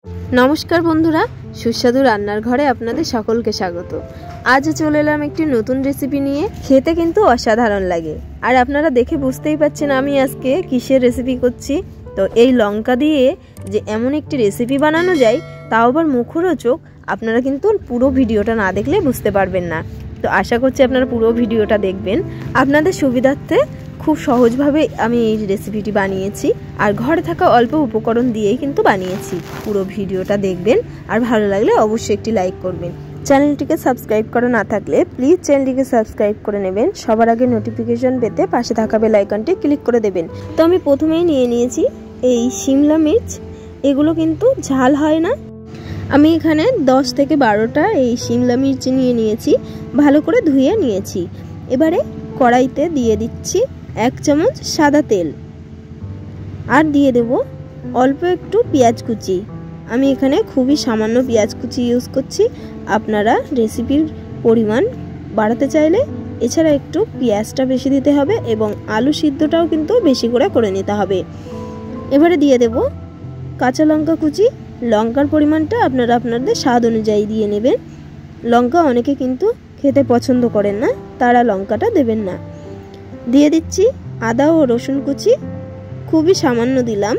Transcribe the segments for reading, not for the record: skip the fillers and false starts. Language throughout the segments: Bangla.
নমস্কার বন্ধুরা, সুস্বাদু রান্নার ঘরে আপনাদের সকলকে স্বাগত। আজ চলে এলাম একটি নতুন রেসিপি নিয়ে। খেতে কিন্তু অসাধারণ লাগে, আর আপনারা দেখে বুঝতেই পারছেন আমি আজকে কিসের রেসিপি করছি। তো এই লঙ্কা দিয়ে যে এমন একটি রেসিপি বানানো যায়, তাও আবার মুখরোচক, আপনারা কিন্তু পুরো ভিডিওটা না দেখলে বুঝতে পারবেন না। তো আশা করছি আপনারা পুরো ভিডিওটা দেখবেন। আপনাদের সুবিধার্থে খুব সহজভাবে আমি এই রেসিপিটি বানিয়েছি, আর ঘরে থাকা অল্প উপকরণ দিয়েই কিন্তু বানিয়েছি। পুরো ভিডিওটা দেখবেন, আর ভালো লাগলে অবশ্যই একটি লাইক করবেন। চ্যানেলটিকে সাবস্ক্রাইব করা না থাকলে প্লিজ চ্যানেলটিকে সাবস্ক্রাইব করে নেবেন। সবার আগে নোটিফিকেশন পেতে পাশে থাকা বেল আইকনটি ক্লিক করে দেবেন। তো আমি প্রথমেই নিয়ে নিয়েছি এই শিমলা মির্চ। এগুলো কিন্তু ঝাল হয় না। আমি এখানে 10 থেকে 12টা এই শিমলা মির্চ নিয়ে নিয়েছি, ভালো করে ধুয়ে নিয়েছি। এবারে কড়াইতে দিয়ে দিচ্ছি 1 চামচ সাদা তেল, আর দিয়ে দেব অল্প একটু পেঁয়াজ কুচি। আমি এখানে খুবই সামান্য পেঁয়াজ কুচি ইউজ করছি। আপনারা রেসিপির পরিমাণ বাড়াতে চাইলে এছাড়া একটু পেঁয়াজটা বেশি দিতে হবে, এবং আলু সিদ্ধটাও কিন্তু বেশি করে নিতে হবে। এবারে দিয়ে দেব কাঁচা লঙ্কা কুচি। লঙ্কার পরিমাণটা আপনারা আপনাদের স্বাদ অনুযায়ী দিয়ে নেবেন। লঙ্কা অনেকে কিন্তু খেতে পছন্দ করেন না, তারা লঙ্কাটা দেবেন না। দিয়ে দিচ্ছি আদা ও রসুন কুচি, খুবই সামান্য দিলাম।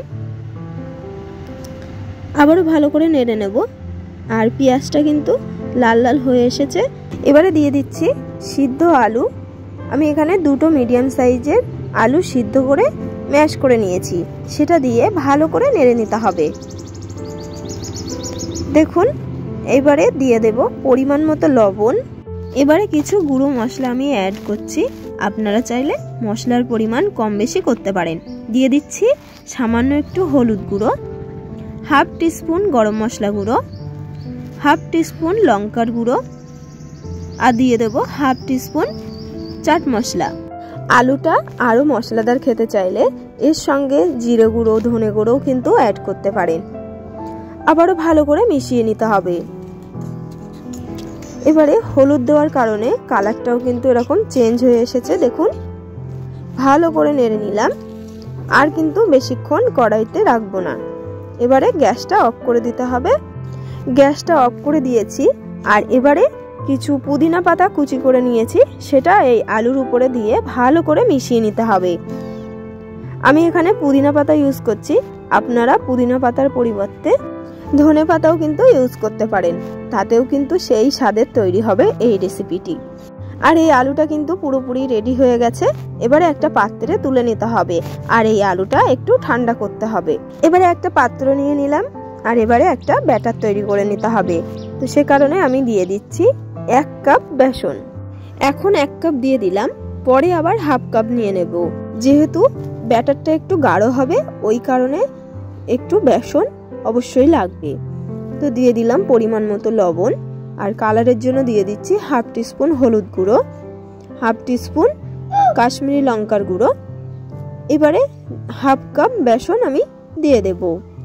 আবারও ভালো করে নেড়ে নেব। আর পেঁয়াজটা কিন্তু লাল লাল হয়ে এসেছে। এবারে দিয়ে দিচ্ছি সিদ্ধ আলু। আমি এখানে 2টো মিডিয়াম সাইজের আলু সিদ্ধ করে ম্যাশ করে নিয়েছি, সেটা দিয়ে ভালো করে নেড়ে নিতে হবে। দেখুন, এবারে দিয়ে দেব পরিমাণ মতো লবণ। এবারে কিছু গুঁড়ো মশলা আমি অ্যাড করছি। আপনারা চাইলে মশলার পরিমাণ কম বেশি করতে পারেন। দিয়ে দিচ্ছি সামান্য একটু হলুদ গুঁড়ো, 1/2 টিস্পুন গরম মশলা গুঁড়ো, 1/2 টিস্পুন লঙ্কার গুঁড়ো, আর দিয়ে দেব 1/2 টিস্পুন চাট মশলা। আলুটা আরও মশলাদার খেতে চাইলে এর সঙ্গে জিরে গুঁড়ো, ধনে গুঁড়োও কিন্তু অ্যাড করতে পারেন। আবারও ভালো করে মিশিয়ে নিতে হবে। এবারে হলুদ দেওয়ার কারণে কালারটাও কিন্তু এরকম চেঞ্জ হয়ে এসেছে। দেখুন, ভালো করে নেড়ে নিলাম। আর কিন্তু বেশিক্ষণ কড়াইতে রাখবো না। এবারে গ্যাসটা অফ করে দিতে হবে। গ্যাসটা অফ করে দিয়েছি। আর এবারে কিছু পুদিনা পাতা কুচি করে নিয়েছি, সেটা এই আলুর উপরে দিয়ে ভালো করে মিশিয়ে নিতে হবে। আমি এখানে পুদিনা পাতা ইউজ করছি। আপনারা পুদিনা পাতার পরিবর্তে ধনে পাতাও কিন্তু ইউজ করতে পারেন, তাতেও কিন্তু সেই স্বাদের তৈরি হবে এই রেসিপিটি। আর এই আলুটা কিন্তু পুরোপুরি রেডি হয়ে গেছে। এবারে একটা পাত্রে তুলে নিতে হবে, আর এই আলুটা একটু ঠান্ডা করতে হবে। এবারে একটা পাত্র নিয়ে নিলাম, আর এবারে একটা ব্যাটার তৈরি করে নিতে হবে। তো সে কারণে আমি দিয়ে দিচ্ছি 1 কাপ বেসন। এখন 1 কাপ দিয়ে দিলাম, পরে আবার 1/2 কাপ নিয়ে নেব। যেহেতু ব্যাটারটা একটু গাঢ় হবে, ওই কারণে একটু বেসন অবশ্যই লাগবে। তো দিয়ে দিলাম পরিমাণ মতো লবণ, আর কালারের জন্য দিয়ে দিচ্ছি 1/2 টিস্পুন হলুদ গুঁড়ো, 1/2 টিস্পুন কাশ্মীরি লঙ্কার গুঁড়ো। এবারে 1/2 কাপ বেসন আমি দিয়ে দেব।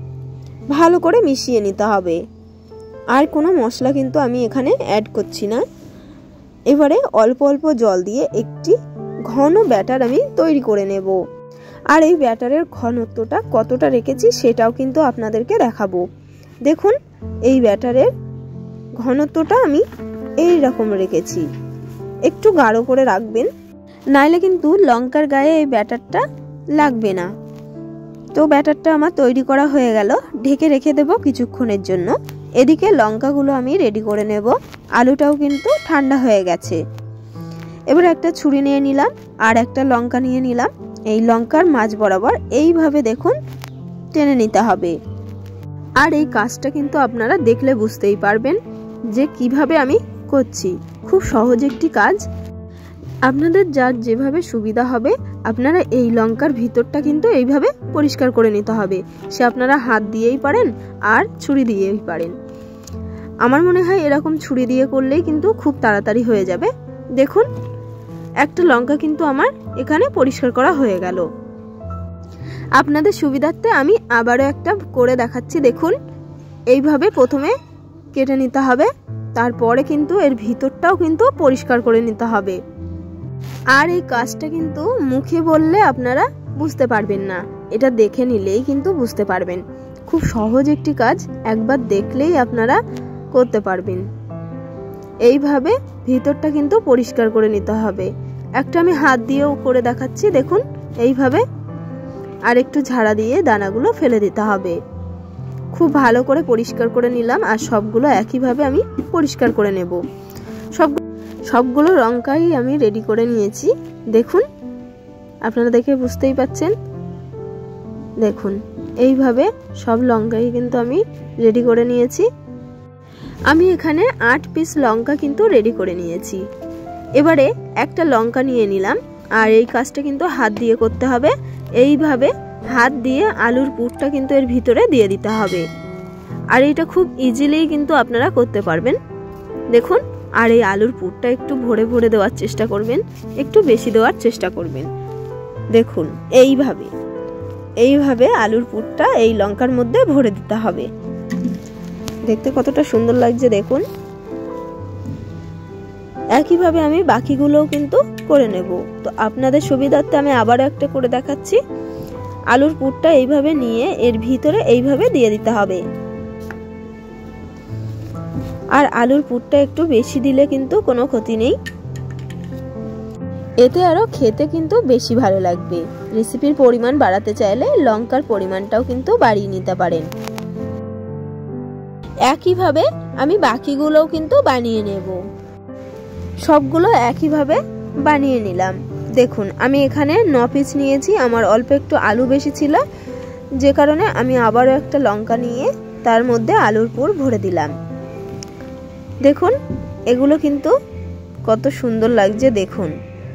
ভালো করে মিশিয়ে নিতে হবে। আর কোনো মশলা কিন্তু আমি এখানে অ্যাড করছি না। এবারে অল্প অল্প জল দিয়ে একটি ঘন ব্যাটার আমি তৈরি করে নেব। আর এই ব্যাটারের ঘনত্বটা কতটা রেখেছি সেটাও কিন্তু আপনাদেরকে দেখাবো। দেখুন, এই ব্যাটারের ঘনত্বটা আমি এই রকম রেখেছি। একটু গাঢ় করে রাখবেন, নাইলে কিন্তু লঙ্কার গায়ে এই ব্যাটারটা লাগবে না। তো ব্যাটারটা আমার তৈরি করা হয়ে গেল। ঢেকে রেখে দেব কিছুক্ষণের জন্য। এদিকে লঙ্কাগুলো আমি রেডি করে নেব। আলুটাও কিন্তু ঠান্ডা হয়ে গেছে। এবার একটা ছুরি নিয়ে নিলাম, আর একটা লঙ্কা নিয়ে নিলাম। এই লঙ্কার মাঝ বরাবর এইভাবে দেখুন টেনে নিতে হবে। আর এই কাজটা কিন্তু আপনারা দেখলে বুঝতেই পারবেন যে কিভাবে আমি করছি। খুব সহজ একটি কাজ। আপনাদের যার যেভাবে সুবিধা হবে আপনারা এই লঙ্কার ভিতরটা কিন্তু এইভাবে পরিষ্কার করে নিতে হবে। সে আপনারা হাত দিয়েই পারেন, আর ছুরি দিয়েই পারেন। আমার মনে হয় এরকম ছুরি দিয়ে করলেই কিন্তু খুব তাড়াতাড়ি হয়ে যাবে। দেখুন, একটা লঙ্কা কিন্তু আমার এখানে পরিষ্কার করা হয়ে গেল। আপনাদের সুবিধার্থে আমি আবারও একটা করে দেখাচ্ছি। দেখুন, এইভাবে প্রথমে কেটে নিতে হবে, তারপরে কিন্তু এর ভিতরটাও কিন্তু পরিষ্কার করে নিতে হবে। আর এই কাজটা কিন্তু মুখে বললে আপনারা বুঝতে পারবেন না, এটা দেখে নিলেই কিন্তু বুঝতে পারবেন। খুব সহজ একটি কাজ, একবার দেখলেই আপনারা করতে পারবেন। এইভাবে ভিতরটা কিন্তু পরিষ্কার করে নিতে হবে। একটা আমি হাত দিয়েও করে দেখাচ্ছি, দেখুন এইভাবে, আর একটু ঝাড়া দিয়ে দানাগুলো ফেলে দিতে হবে। খুব ভালো করে পরিষ্কার করে নিলাম, আর সবগুলো একইভাবে আমি পরিষ্কার করে নেব। সবগুলো লঙ্কাই আমি রেডি করে নিয়েছি। দেখুন, আপনারা দেখে বুঝতেই পাচ্ছেন। দেখুন এইভাবে সব লঙ্কাই কিন্তু আমি রেডি করে নিয়েছি। আমি এখানে 8 পিস লঙ্কা কিন্তু রেডি করে নিয়েছি। এবারে একটা লঙ্কা নিয়ে নিলাম, আর এই কাজটা কিন্তু হাত দিয়ে করতে হবে। এইভাবে হাত দিয়ে আলুর পুরটা কিন্তু এর ভিতরে দিয়ে দিতে হবে, আর এটা খুব ইজিলি কিন্তু আপনারা করতে পারবেন। দেখুন, আর এই আলুর পুরটা একটু ভরে ভরে দেওয়ার চেষ্টা করবেন, একটু বেশি দেওয়ার চেষ্টা করবেন। দেখুন এইভাবে আলুর পুরটা এই লঙ্কার মধ্যে ভরে দিতে হবে। দেখতে কতটা সুন্দর লাগছে দেখুন। একইভাবে আমি বাকিগুলোও কিন্তু করে নেব। তো আপনাদের সুবিধার্থে আমি আবার একটা করে দেখাচ্ছি। আলুর পুরটা এইভাবে নিয়ে এর ভিতরে এইভাবে দিয়ে দিতে হবে, আর আলুর পুরটা একটু বেশি দিলে কিন্তু কোনো ক্ষতি নেই, এতে আরো খেতে কিন্তু বেশি ভালো লাগবে। রেসিপির পরিমাণ বাড়াতে চাইলে লঙ্কার পরিমাণটাও কিন্তু বাড়িয়ে নিতে পারেন। একইভাবে আমি বাকিগুলোও কিন্তু বানিয়ে নেব। সবগুলো একইভাবে বানিয়ে নিলাম। দেখুন, আমি এখানে 9 পিস নিয়েছি। আমার অল্প একটু আলু বেশি ছিল, যে কারণে আমি আবারও একটা লঙ্কা নিয়ে তার মধ্যে আলুর পুর ভরে দিলাম। দেখুন, এগুলো কিন্তু কত সুন্দর লাগছে দেখুন।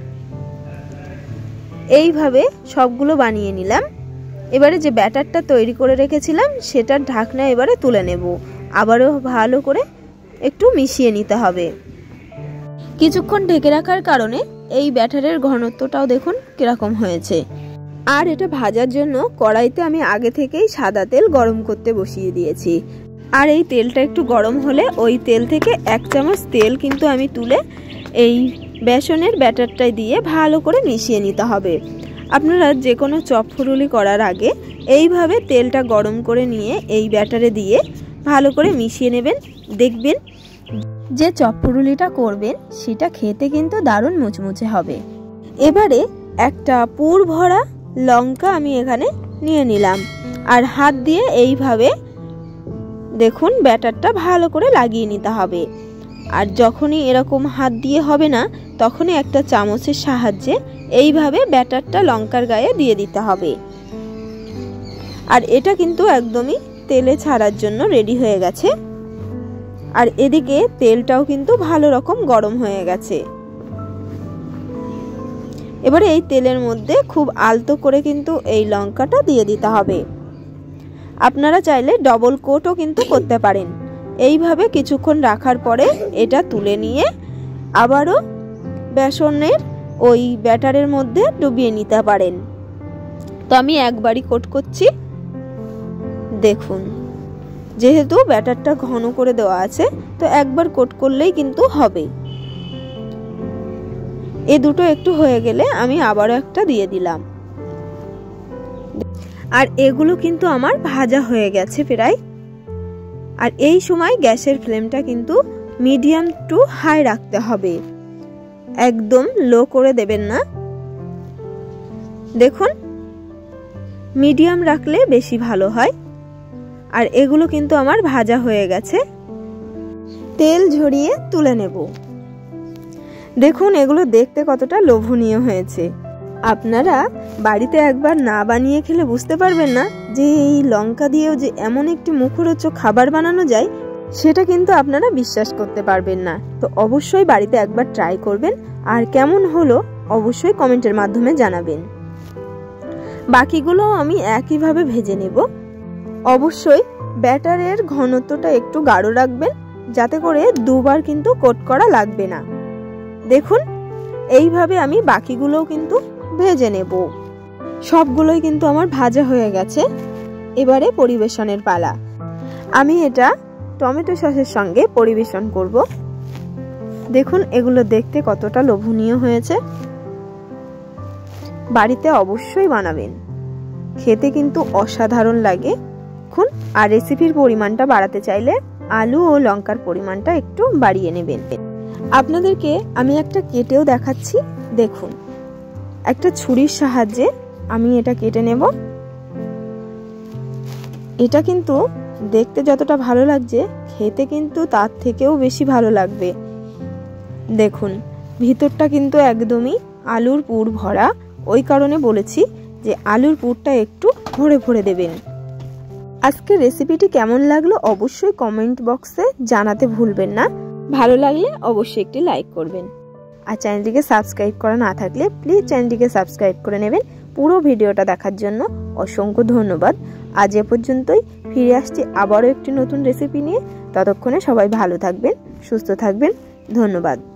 এইভাবে সবগুলো বানিয়ে নিলাম। এবারে যে ব্যাটারটা তৈরি করে রেখেছিলাম সেটার ঢাকনা এবারে তুলে নেব। আবারও ভালো করে একটু মিশিয়ে নিতে হবে। কিছুক্ষণ ঢেকে রাখার কারণে এই ব্যাটারের ঘনত্বটাও দেখুন কিরকম হয়েছে। আর এটা ভাজার জন্য কড়াইতে আমি আগে থেকেই সাদা তেল গরম করতে বসিয়ে দিয়েছি। আর এই তেলটা একটু গরম হলে ওই তেল থেকে 1 চামচ তেল কিন্তু আমি তুলে এই বেসনের ব্যাটারটাই দিয়ে ভালো করে মিশিয়ে নিতে হবে। আপনারা যে কোনো চপফুরুলি করার আগে এইভাবে তেলটা গরম করে নিয়ে এই ব্যাটারে দিয়ে ভালো করে মিশিয়ে নেবেন। দেখবেন যে চপফুরুলিটা করবেন সেটা খেতে কিন্তু দারুণ মুচমুচে হবে। এবারে একটা পুর ভরা লঙ্কা আমি এখানে নিয়ে নিলাম, আর হাত দিয়ে এইভাবে দেখুন ব্যাটারটা ভালো করে লাগিয়ে নিতে হবে। আর যখনই এরকম হাত দিয়ে হবে না, তখনই একটা চামচের সাহায্যে এইভাবে ব্যাটারটা লঙ্কার গায়ে দিয়ে দিতে হবে। আর এটা কিন্তু একদমই তেলে ছাড়ার জন্য রেডি হয়ে গেছে। আর এদিকে তেলটাও কিন্তু ভালো রকম গরম হয়ে গেছে। এবারে এই তেলের মধ্যে খুব আলতো করে কিন্তু এই লঙ্কাটা দিয়ে দিতে হবে। আপনারা চাইলে ডবল কোটও কিন্তু করতে পারেন। এইভাবে কিছুক্ষণ রাখার পরে এটা তুলে নিয়ে আবারও বেসনের ওই ব্যাটারের মধ্যে ডুবিয়ে নিতে পারেন। তো আমি একবারই কোট করছি। দেখুন, যেহেতু ব্যাটারটা ঘন করে দেওয়া আছে, তো একবার কোট করলেই কিন্তু হবে। এই দুটো একটু হয়ে গেলে আমি আবারও একটা দিয়ে দিলাম। আর এগুলো কিন্তু আমার ভাজা হয়ে গেছে প্রায়। আর এই সময় গ্যাসের ফ্লেমটা কিন্তু মিডিয়াম টু হাই রাখতে হবে, একদম লো করে দেবেন না। দেখুন, মিডিয়াম রাখলে বেশি ভালো হয়। আর এগুলো কিন্তু আমার ভাজা হয়ে গেছে। তেল ঝরিয়ে তুলে নেব। দেখুন, এগুলো দেখতে কতটা লোভনীয় হয়েছে। আপনারা বাড়িতে একবার না বানিয়ে খেলে বুঝতে পারবেন না যে এই লঙ্কা দিয়েও যে এমন একটি মুখরোচক খাবার বানানো যায়, সেটা কিন্তু আপনারা বিশ্বাস করতে পারবেন না। তো অবশ্যই বাড়িতে একবার ট্রাই করবেন, আর কেমন হলো অবশ্যই কমেন্টের মাধ্যমে জানাবেন। বাকিগুলো আমি একইভাবে ভেজে নেব। অবশ্যই ব্যাটারের ঘনত্বটা একটু গাঢ় রাখবেন, যাতে করে দুবার কিন্তু কোট করা লাগবে না। দেখুন, এইভাবে আমি বাকিগুলোও কিন্তু ভেজে নেব। সবগুলোই কিন্তু আমার ভাজা হয়ে গেছে। এবারে পরিবেশনের পালা। আমি এটা টমেটো সসের সঙ্গে পরিবেশন করব। দেখুন, এগুলো দেখতে কতটা লোভনীয় হয়েছে। বাড়িতে অবশ্যই বানাবেন, খেতে কিন্তু অসাধারণ লাগে। দেখুন। আর রেসিপির পরিমাণটা বাড়াতে চাইলে আলু ও লঙ্কার পরিমাণটা একটু বাড়িয়ে নেবেন। আপনাদেরকে আমি একটা কেটেও দেখাচ্ছি। দেখুন, একটা ছুরির সাহায্যে আমি এটা কেটে নেব। এটা কিন্তু দেখতে যতটা ভালো লাগছে, খেতে কিন্তু তার থেকেও বেশি ভালো লাগবে। দেখুন, ভিতরটা কিন্তু একদমই আলুর পুর ভরা। ওই কারণে বলেছি যে আলুর পুরটা একটু ভরে ভরে দেবেন। আজকের রেসিপিটি কেমন লাগলো অবশ্যই কমেন্ট বক্সে জানাতে ভুলবেন না। ভালো লাগলে অবশ্যই একটি লাইক করবেন। আর চ্যানেলটিকে সাবস্ক্রাইব করা না থাকলে প্লিজ চ্যানেলটিকে সাবস্ক্রাইব করে নেবেন। পুরো ভিডিওটা দেখার জন্য অসংখ্য ধন্যবাদ। আজ এ পর্যন্তই। ফিরে আসছি আবারও একটি নতুন রেসিপি নিয়ে। ততক্ষণে সবাই ভালো থাকবেন, সুস্থ থাকবেন। ধন্যবাদ।